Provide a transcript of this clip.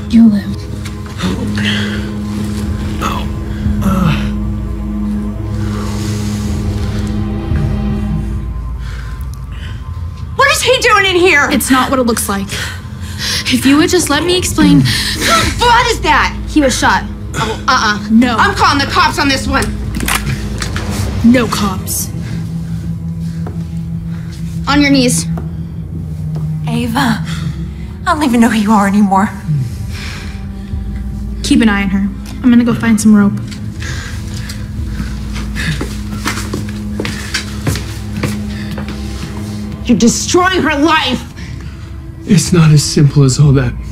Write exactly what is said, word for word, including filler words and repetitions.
You live. Oh. Uh. What is he doing in here? It's not what it looks like. If you would just let me explain. What is that? He was shot. Oh, uh-uh. No. I'm calling the cops on this one. No cops. On your knees. Ava. I don't even know who you are anymore. Keep an eye on her. I'm gonna go find some rope. You're destroying her life! It's not as simple as all that.